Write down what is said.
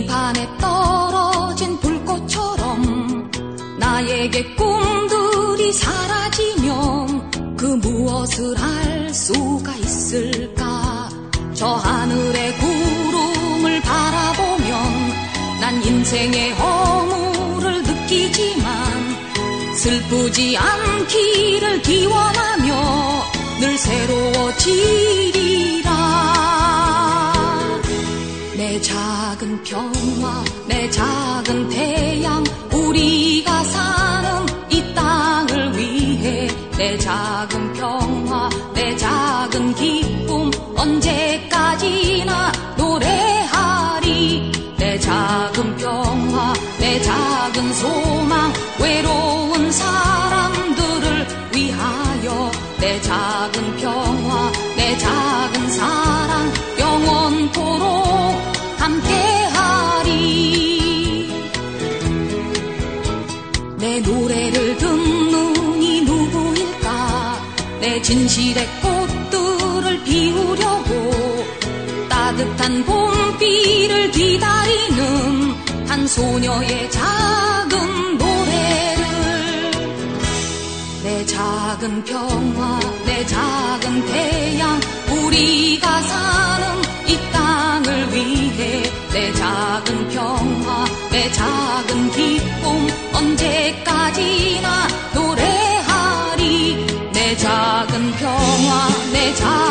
들판에 떨어진 불꽃처럼 나에게 꿈들이 사라지면 그 무엇을 할 수가 있을까. 저 하늘의 구름을 바라보면 난 인생의 허물을 느끼지만 슬프지 않기를 기원하며 늘 새로워지리라. 내 작은 평화, 내 작은 태양, 우리가 사는 이 땅을 위해 내 작은 평화, 내 작은 기쁨 언제까지나 노래하리. 내 작은 평화, 내 작은 소망, 외로운 사람들을 위하여 내 작은 평화, 내 작은 사랑 영원토록 함께하리. 내 노래를 듣는 이 누구일까. 내 진실의 꽃들을 피우려고 따뜻한 봄비를 기다리는 한 소녀의 작은 노래를. 내 작은 평화, 내 작은 태양, 우리가 사는 이 땅을 위해 내 작은 평화, 내 작은 기쁨 언제까지나 노래하리. 내 작은 평화, 내 작은